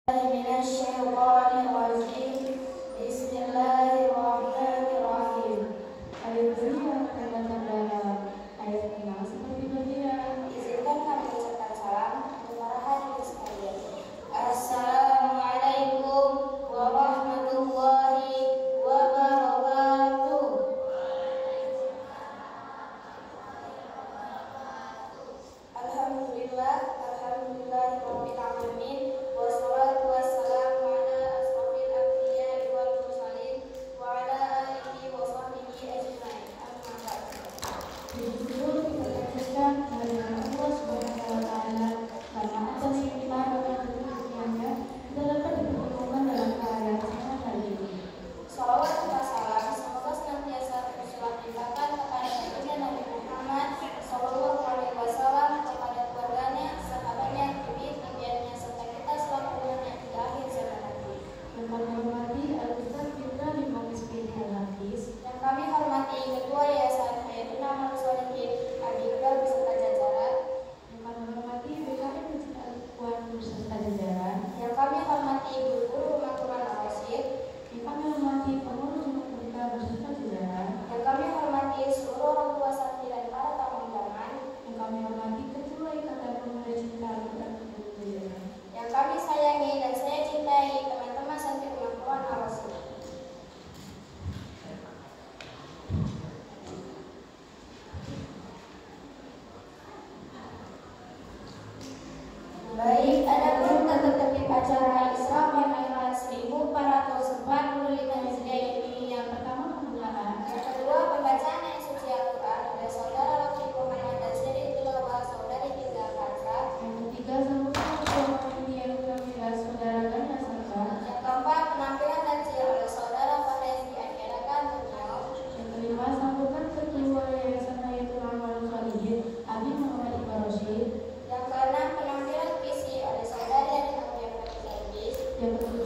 Bismillahirrahmanirrahim. Ayat yang akan terdalam ayat 6 seperti berikut. Izinkan kami ucapkan salam untuk para hadirin sekalian. Assalamualaikum warahmatullahi wabarakatuh. Alhamdulillahirabbil alamin. Wassalatu wassalamu ala asrofil anbiya'i wal mursalin wa ala alihi wa sahbihi ajma'in. Amma ba'd. Bersyukur kita panjatkan kehadiran Allah Subhanahu wa taala karena atas nikmat dan karunia-Nya kita dapat dipertemukan dalam keadaan sehat hari ini. Salawat dan salam semoga senantiasa tercurah limpahkan kepada baginda Nabi Muhammad sallallahu alaihi wasallam, kepada keluarganya, sahabatnya, bibi-bibiannya serta kita selaku umatnya hingga akhir zaman nanti. Yang kami hormati Al-Ustaz Fitra Imam Misbih Al-Hafiz, yang kami hormati Ketua Yayasan Hayatul Amal Sholihin Adi Iqbal beserta jajaran, yang kami hormati BKM Masjid Al-Ikhwan beserta jajaran, yang kami hormati guru-guru Rumah Quran Al-Rasyid, yang kami hormati pengurus Rumah Mereka beserta jajaran, yang kami hormati seluruh orang tua santri dan para tamu undangan, yang kami hormati Ketua Ikatan Pemuda Cinta Al-Quran beserta jajaran, yang kami sayangi dan saya cintai teman-teman santri Rumah Quran Al-Rasyid. Baik, adapun tata tertib acara Isra Mi'raj 1445 Hijriah ini, yang pertama pembukaan, yang kedua pembacaan ayat suci Al-Quran oleh saudara Latif Muhammad dan Sri Tilawah saudari Tilda Kansa, yang ketiga sambutan ketua panitia Kamila saudara Ganya Santa, yang keempat penampilan dan oleh saudara Fadesi Akhirakan Tuniau, yang kelima sambutan ketua Yayasan Hayatul Amal Sholihin Habib Muhammad Iqbal Rashid, yang keenam penampilan puisi oleh saudari Adinamia Fatimah, yang